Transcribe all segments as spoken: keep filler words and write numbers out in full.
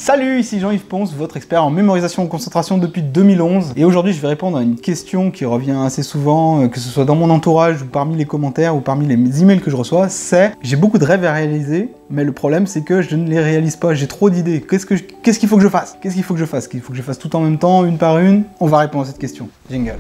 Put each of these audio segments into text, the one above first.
Salut, ici Jean-Yves Ponce, votre expert en mémorisation et concentration depuis deux mille onze. Et aujourd'hui, je vais répondre à une question qui revient assez souvent, que ce soit dans mon entourage ou parmi les commentaires ou parmi les emails que je reçois. C'est « J'ai beaucoup de rêves à réaliser, mais le problème c'est que je ne les réalise pas, j'ai trop d'idées. Qu'est-ce que je... qu'est-ce qu'il faut que je fasse Qu'est-ce qu'il faut que je fasse Qu'il faut que je fasse tout en même temps, une par une ?» On va répondre à cette question. Jingle.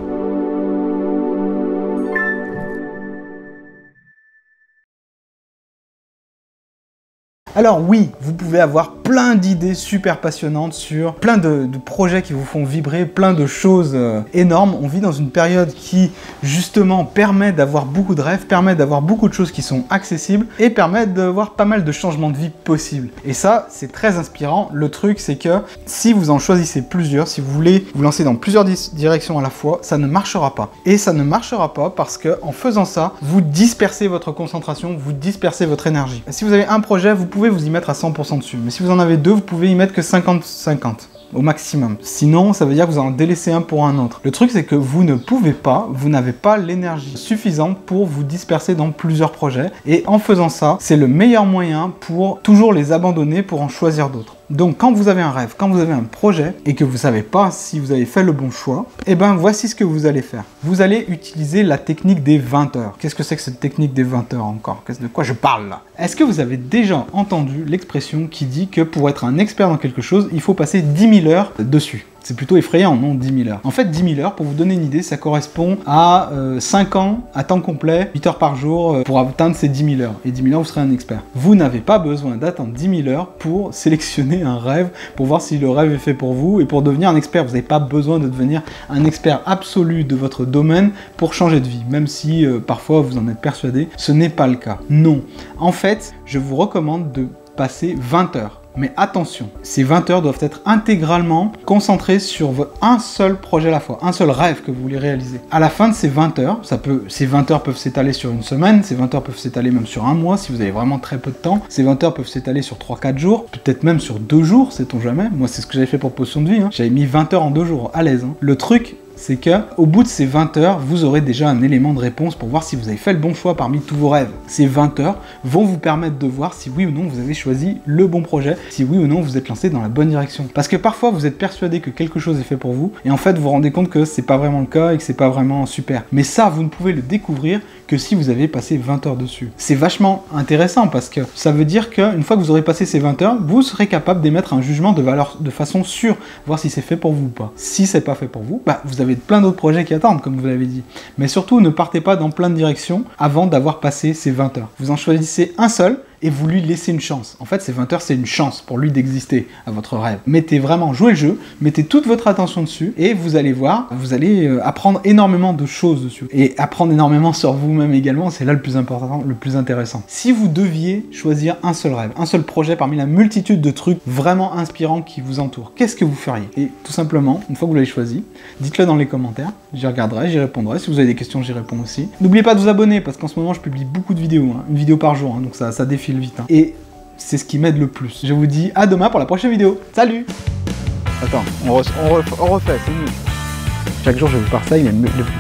Alors oui, vous pouvez avoir plein d'idées super passionnantes sur plein de, de projets qui vous font vibrer, plein de choses euh, énormes. On vit dans une période qui justement permet d'avoir beaucoup de rêves, permet d'avoir beaucoup de choses qui sont accessibles et permet d'avoir pas mal de changements de vie possibles. Et ça, c'est très inspirant. Le truc, c'est que si vous en choisissez plusieurs, si vous voulez vous lancer dans plusieurs di directions à la fois, ça ne marchera pas. Et ça ne marchera pas parce que en faisant ça, vous dispersez votre concentration, vous dispersez votre énergie. Et si vous avez un projet, vous pouvez vous y mettre à cent pour cent dessus. Mais si vous en avez deux, vous pouvez y mettre que cinquante cinquante. Au maximum. Sinon, ça veut dire que vous en délaissez un pour un autre. Le truc, c'est que vous ne pouvez pas, vous n'avez pas l'énergie suffisante pour vous disperser dans plusieurs projets. Et en faisant ça, c'est le meilleur moyen pour toujours les abandonner pour en choisir d'autres. Donc, quand vous avez un rêve, quand vous avez un projet et que vous ne savez pas si vous avez fait le bon choix, eh ben, voici ce que vous allez faire. Vous allez utiliser la technique des vingt heures. Qu'est-ce que c'est que cette technique des vingt heures encore? De quoi je parle là? Est-ce que vous avez déjà entendu l'expression qui dit que pour être un expert dans quelque chose, il faut passer dix mille heures dessus? C'est plutôt effrayant, non? dix mille heures. En fait, dix mille heures, pour vous donner une idée, ça correspond à euh, cinq ans à temps complet, huit heures par jour, euh, pour atteindre ces dix mille heures. Et dix mille heures, vous serez un expert. Vous n'avez pas besoin d'attendre dix mille heures pour sélectionner un rêve, pour voir si le rêve est fait pour vous et pour devenir un expert. Vous n'avez pas besoin de devenir un expert absolu de votre domaine pour changer de vie, même si euh, parfois vous en êtes persuadé. Ce n'est pas le cas. Non. En fait, je vous recommande de passer vingt heures. Mais attention, ces vingt heures doivent être intégralement concentrées sur un seul projet à la fois, un seul rêve que vous voulez réaliser. À la fin de ces vingt heures, ça peut, ces vingt heures peuvent s'étaler sur une semaine, ces vingt heures peuvent s'étaler même sur un mois si vous avez vraiment très peu de temps, ces vingt heures peuvent s'étaler sur trois quatre jours, peut-être même sur deux jours, sait-on jamais. Moi, c'est ce que j'avais fait pour Potion de Vie, hein. J'avais mis vingt heures en deux jours, à l'aise. Hein. Le truc, c'est que au bout de ces vingt heures, vous aurez déjà un élément de réponse pour voir si vous avez fait le bon choix parmi tous vos rêves. Ces vingt heures vont vous permettre de voir si oui ou non vous avez choisi le bon projet, si oui ou non vous êtes lancé dans la bonne direction. Parce que parfois vous êtes persuadé que quelque chose est fait pour vous et en fait vous vous rendez compte que c'est pas vraiment le cas et que c'est pas vraiment super. Mais ça, vous ne pouvez le découvrir que si vous avez passé vingt heures dessus. C'est vachement intéressant parce que ça veut dire qu'une fois que vous aurez passé ces vingt heures, vous serez capable d'émettre un jugement de valeur de façon sûre, voir si c'est fait pour vous ou pas. Si c'est pas fait pour vous, bah vous avez plein d'autres projets qui attendent, comme vous l'avez dit. Mais surtout, ne partez pas dans plein de directions avant d'avoir passé ces vingt heures. Vous en choisissez un seul et vous lui laissez une chance. En fait, ces vingt heures, c'est une chance pour lui d'exister à votre rêve. Mettez vraiment, jouez le jeu, mettez toute votre attention dessus et vous allez voir, vous allez euh, apprendre énormément de choses dessus. Et apprendre énormément sur vous-même également, c'est là le plus important, le plus intéressant. Si vous deviez choisir un seul rêve, un seul projet parmi la multitude de trucs vraiment inspirants qui vous entourent, qu'est-ce que vous feriez? Et tout simplement, une fois que vous l'avez choisi, dites-le dans les commentaires, j'y regarderai, j'y répondrai. Si vous avez des questions, j'y réponds aussi. N'oubliez pas de vous abonner parce qu'en ce moment, je publie beaucoup de vidéos, hein, une vidéo par jour, hein, donc ça, ça défile vite. Hein. Et c'est ce qui m'aide le plus. Je vous dis à demain pour la prochaine vidéo. Salut! Attends, on, re on, re on refait, c'est mieux. Chaque jour je vous parle ça, il est mieux. Le...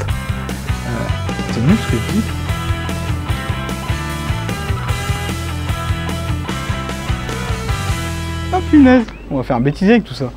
Euh, c'est mieux ce que je dis. Oh punaise! On va faire un bêtisier avec tout ça.